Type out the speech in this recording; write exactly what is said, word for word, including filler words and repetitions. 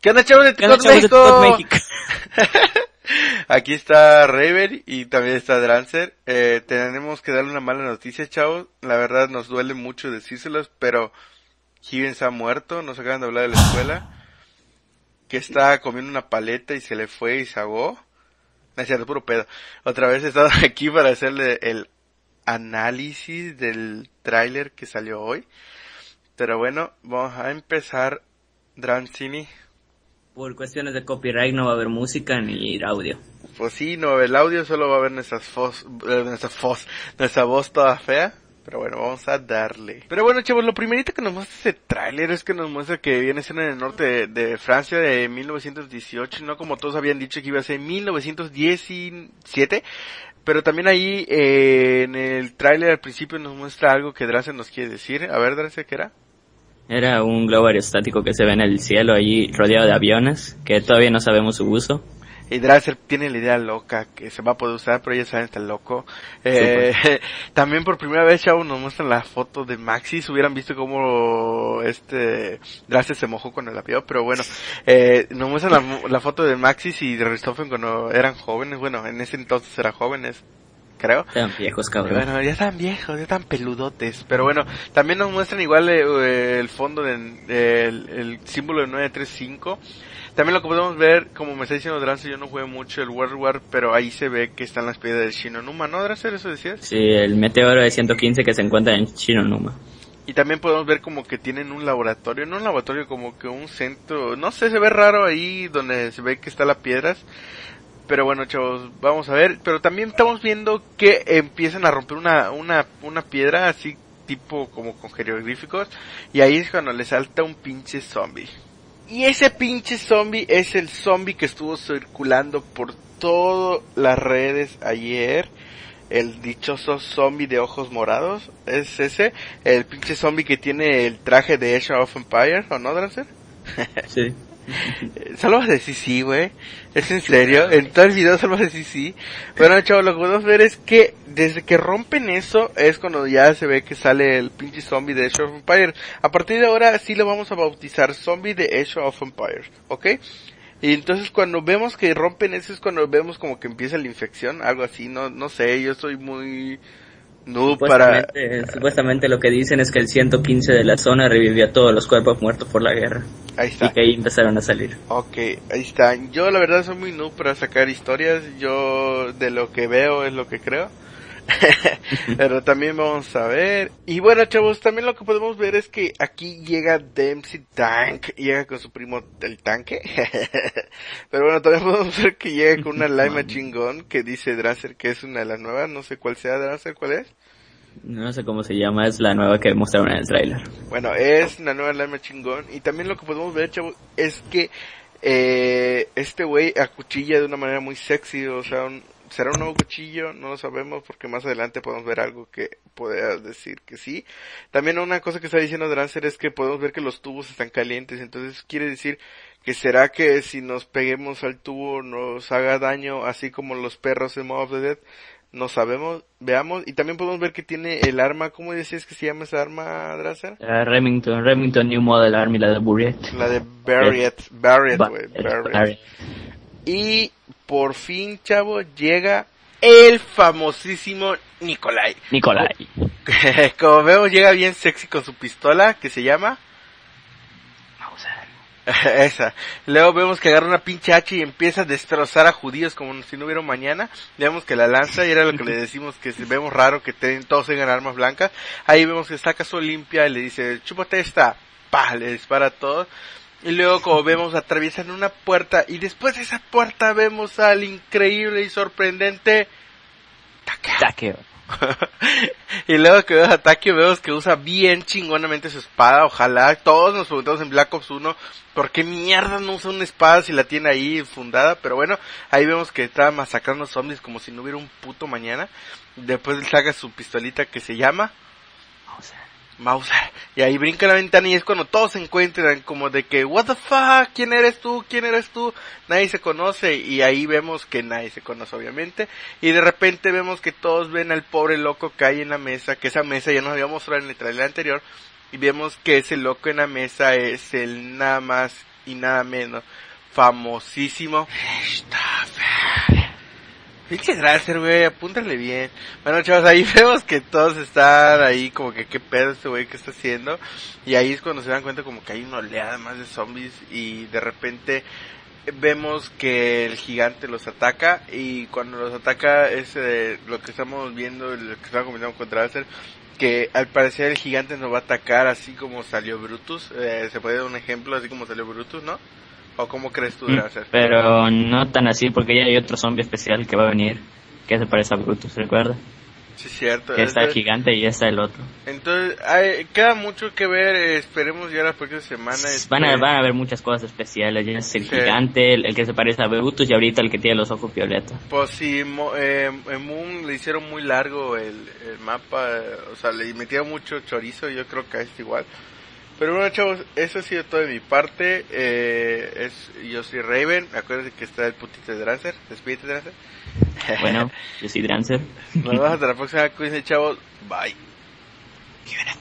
¿Qué onda, chavos de ¿Qué onda, Ticot chavos de Ticot México? México? Aquí está Raver y también está Drancer. Eh, tenemos que darle una mala noticia, chavos. La verdad nos duele mucho decírselos, pero Given se ha muerto. Nos acaban de hablar de la escuela. Que está comiendo una paleta y se le fue y se ahogó. No es cierto, puro pedo. Otra vez he estado aquí para hacerle el análisis del tráiler que salió hoy. Pero bueno, vamos a empezar. Drancini. Por cuestiones de copyright no va a haber música ni audio. Pues sí, no, el audio solo va a haber nuestras voz, eh, nuestra voz, nuestra voz toda fea. Pero bueno, vamos a darle. Pero bueno, chavos, lo primerito que nos muestra ese tráiler es que nos muestra que viene a ser en el norte de, de Francia de mil novecientos dieciocho, no como todos habían dicho que iba a ser mil novecientos diecisiete. Pero también ahí eh, en el tráiler al principio nos muestra algo que Dracer nos quiere decir. A ver, Dracer, ¿qué era? Era un globo aerostático que se ve en el cielo allí rodeado de aviones, que todavía no sabemos su uso. Y Dracer tiene la idea loca que se va a poder usar, pero ya saben, está loco. Eh, también por primera vez, chavos, nos muestran la foto de Maxis. Hubieran visto cómo este Dracer se mojó con el avión, pero bueno, eh, nos muestran la, la foto de Maxis y de Richthofen cuando eran jóvenes. Bueno, en ese entonces eran jóvenes, creo. Eran viejos, cabrón. Bueno, ya están viejos, ya están peludotes. Pero bueno, también nos muestran igual eh, el fondo del de, el, el símbolo de nueve tres cinco. También lo que podemos ver, como me está diciendo Drancer, yo no jugué mucho el World War, pero ahí se ve que están las piedras del Shinonuma, ¿no, Drancer? ¿Eso decías? Sí, el meteoro de ciento quince que se encuentra en Shinonuma. Y también podemos ver como que tienen un laboratorio, no un laboratorio, como que un centro, no sé, se ve raro ahí donde se ve que están las piedras. Pero bueno, chavos, vamos a ver. Pero también estamos viendo que empiezan a romper una, una, una piedra así tipo como con jeroglíficos. Y ahí es cuando le salta un pinche zombie. Y ese pinche zombie es el zombie que estuvo circulando por todas las redes ayer. El dichoso zombie de ojos morados. Es ese. El pinche zombie que tiene el traje de Age of Empires, ¿o no, Drancer? Sí. Solo vas a decir sí, güey. ¿Es en serio? En todo el video solo vas a decir sí. Bueno, chavos, lo que podemos ver es que desde que rompen eso es cuando ya se ve que sale el pinche zombie de Age of Empires. A partir de ahora sí lo vamos a bautizar zombie de Age of Empires, ¿ok? Y entonces cuando vemos que rompen eso es cuando vemos como que empieza la infección, algo así, no no sé, yo soy muy noob para... Supuestamente, supuestamente lo que dicen es que el ciento quince de la zona revivió a todos los cuerpos muertos por la guerra. Ahí está. Y que ahí empezaron a salir. Ok, ahí está. Yo la verdad soy muy noob para sacar historias. Yo de lo que veo es lo que creo. Pero también vamos a ver. Y bueno, chavos, también lo que podemos ver es que aquí llega Dempsey Tank. Llega con su primo el tanque. Pero bueno, también podemos ver que llega con una Lima chingón que dice Drancer que es una de las nuevas. No sé cuál sea, Drancer, ¿cuál es? No sé cómo se llama, es la nueva que mostraron en el trailer. Bueno, es una nueva Lima chingón. Y también lo que podemos ver, chavos, es que eh, este güey acuchilla de una manera muy sexy. O sea, un, será un nuevo cuchillo, no lo sabemos porque más adelante podemos ver algo que pueda decir que sí. También una cosa que está diciendo Drancer es que podemos ver que los tubos están calientes. Entonces quiere decir que será que si nos peguemos al tubo nos haga daño así como los perros en Mob of the Dead. No sabemos, veamos, y también podemos ver que tiene el arma, ¿cómo decías que se llama esa arma, Drancer? Uh, Remington, Remington New Model Army, la de Burriet. La de Barriet, Barriet, güey, Barriet. Barriet. Y por fin, chavo, llega el famosísimo Nikolai. Nikolai. Como vemos, llega bien sexy con su pistola, que se llama... Esa. Luego vemos que agarra una pinche hacha y empieza a destrozar a judíos como si no hubiera un mañana. Vemos que la lanza, y era lo que le decimos que vemos raro que ten, todos tengan armas blancas. Ahí vemos que saca su limpia y le dice, chúpate esta. Pa, le dispara a todos. Y luego como vemos atraviesan una puerta y después de esa puerta vemos al increíble y sorprendente Takeo. Takeo. Y luego que vemos a Takeo vemos que usa bien chingonamente su espada. Ojalá, todos nos preguntamos en Black Ops uno ¿por qué mierda no usa una espada si la tiene ahí fundada? Pero bueno, ahí vemos que está masacrando zombies como si no hubiera un puto mañana. Después le saca su pistolita que se llama Mauser. Mauser. Y ahí brinca la ventana y es cuando todos se encuentran como de que, what the fuck, ¿quién eres tú? ¿Quién eres tú? Nadie se conoce y ahí vemos que nadie se conoce obviamente. Y de repente vemos que todos ven al pobre loco que hay en la mesa, que esa mesa ya nos había mostrado en el trailer anterior. Y vemos que ese loco en la mesa es el nada más y nada menos famosísimo pinche Drancer, güey, apúntale bien. Bueno, chavos, ahí vemos que todos están ahí como que qué pedo este güey que está haciendo. Y ahí es cuando se dan cuenta como que hay una oleada más de zombies y de repente vemos que el gigante los ataca. Y cuando los ataca es eh, lo que estamos viendo, lo que estaba comentando con Drancer, que al parecer el gigante nos va a atacar así como salió Brutus. Eh, se puede dar un ejemplo así como salió Brutus, ¿no? ¿O cómo crees tú, Drancer? Pero no tan así, porque ya hay otro zombie especial que va a venir, que se parece a Brutus, ¿recuerda? Sí, cierto. Que está el Entonces, gigante y ya está el otro. entonces hay, queda mucho que ver, eh, esperemos ya la próxima semana. Van a, este, van a haber muchas cosas especiales, ya es el Sí. gigante, el, el que se parece a Brutus y ahorita el que tiene los ojos violeta. Pues sí, Mo- eh, en Moon le hicieron muy largo el, el mapa, eh, o sea, le metieron mucho chorizo, yo creo que a este igual. Pero bueno, chavos, eso ha sido todo de mi parte. Eh, es, yo soy Raven, acuérdense que está el putito de Drancer. Despídete, Drancer. Bueno, yo soy Drancer. Nos vemos hasta la próxima, cuídense, chavos. Bye. Qué buena